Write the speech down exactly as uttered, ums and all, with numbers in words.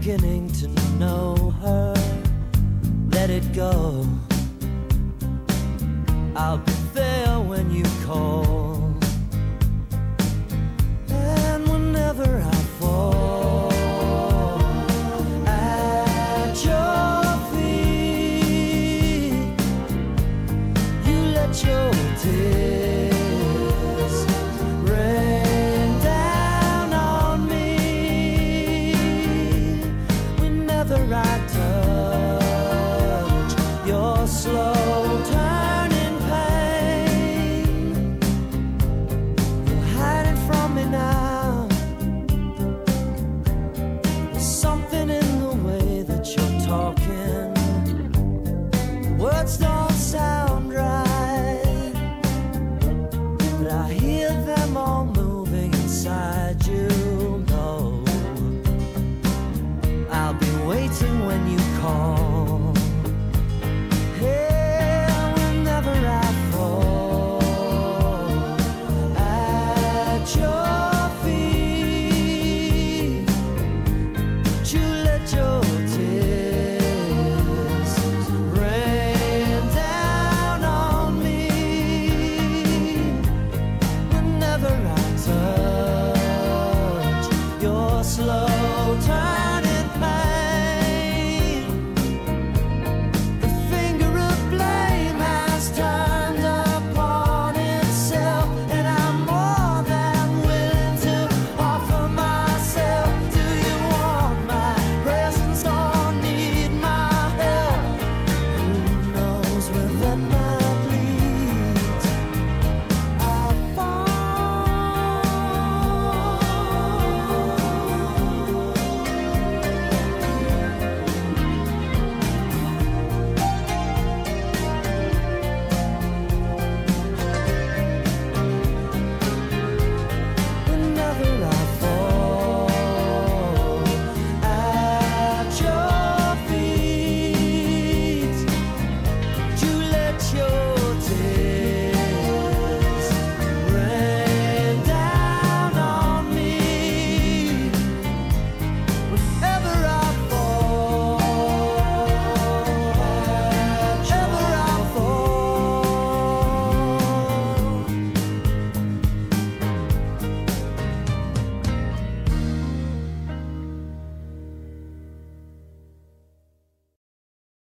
beginning to know her. Let it go. I'll be there when you call. And whenever I fall at your feet, you let your tears rain down on me. Whenever I touch your slow turning pain, you're hiding from me now. There's something in the way that you're talking. Words don't sound right, but I hear them all moving inside you. No, I'll be waiting when you call.